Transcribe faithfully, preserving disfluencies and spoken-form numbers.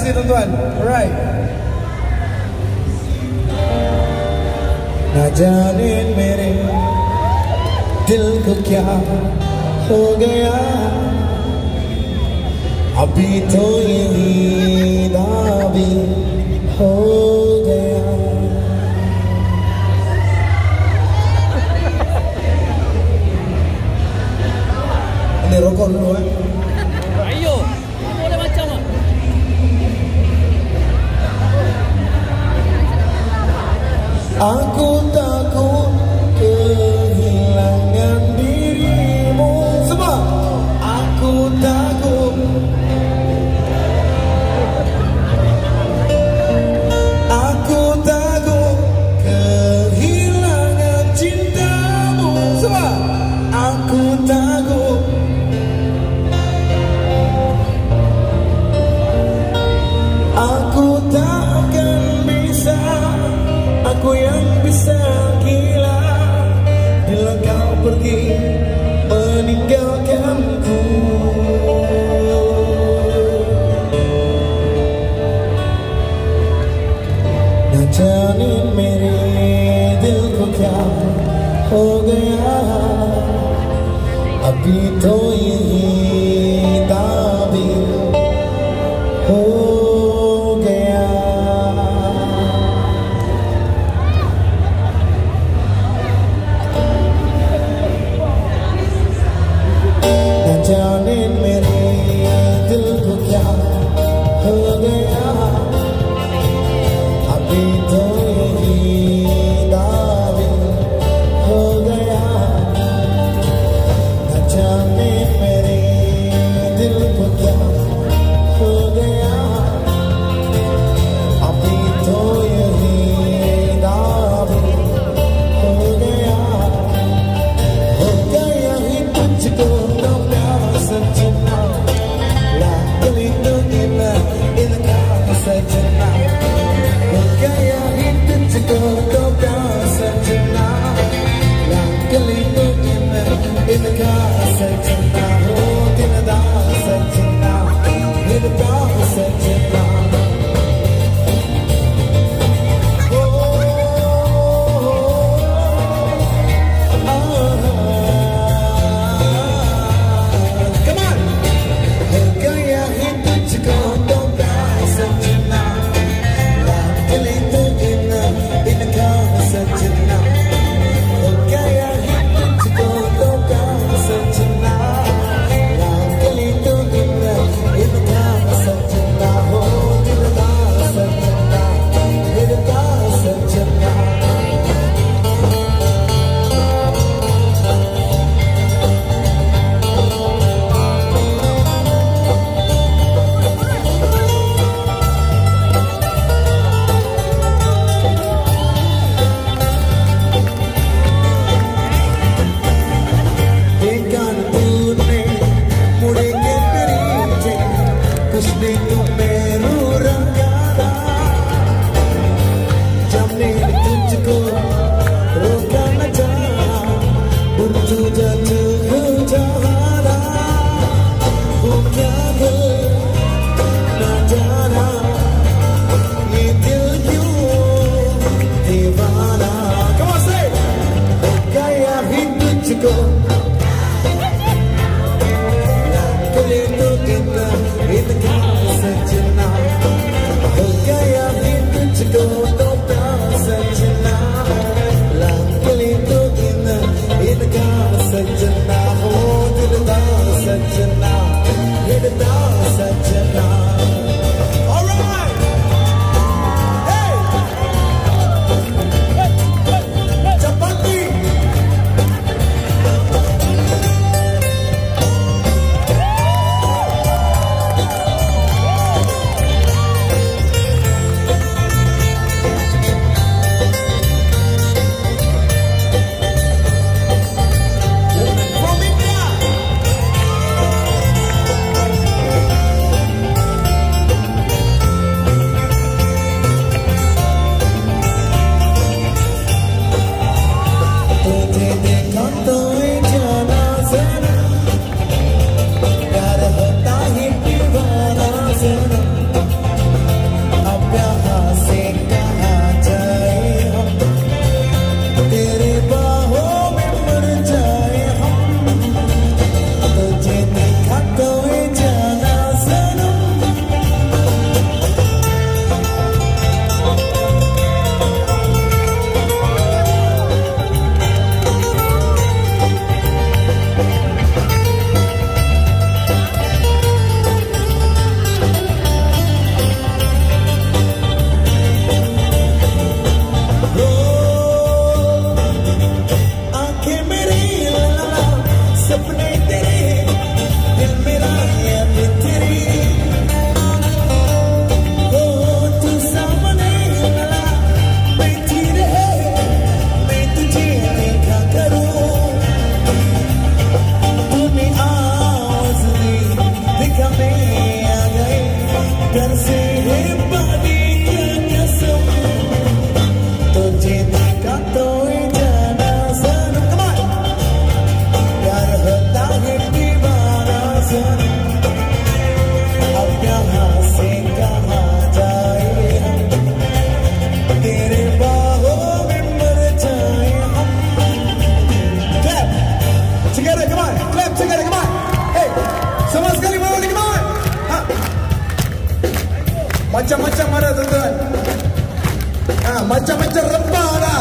kasih teman-teman. Alright. ना जाने मेरे दिल को क्या हो गया, अभी तो यही दावी हो गया. Ini rokok dulu kan? Ayo, boleh macam apa? Aku takut kehilangan dirimu. Semua. Aku takut. Aku takut kehilangan cintamu. Semua. Aku takut. Aku tak akan bisa. Aku yang bisa gila bila kau pergi meninggalkanku. Na जाने मेरे दिल को क्या हो गया, अभी तो यही दावी हो गया. जाने मेरे दिल को क्या हो गया, अभी तो यही दावी हो गया. न जाने मेरे दिल को क्या हो गया, अभी तो यही दावी हो गया. हो गया ही तुझको सजना, लाखों दुनिया इनका सजना. हो गया ही तुझको तो प्यार सजना, लाखों दुनिया इनका सजना. हो दिलदार सजना, दिलदार सजना. से कहाँ जाए हम, तेरे बाहों में मर जाए हम, तुझे देखा कोई जाना सनम। सपने तेरे दिल मेरा याद तेरी, हो तू सामने लला बैठी रहे, मैं तुझे देखा करूं, तूने आवाज दी देखा मैं आ गई, घर से है पानी क्या कसम, तुझे देखा तो जाना सनम। प्यार होता है दीवाना सनम, अब यहाँ से कहाँ जाए हम, तेरे बाहों में मर जाए हम। Clap together, come on, clap together, come on. Hey, semua sekali mau ni, come on. Ha. Macam-macam ada tuan-tuan. Ha, macam-macam rempah dah.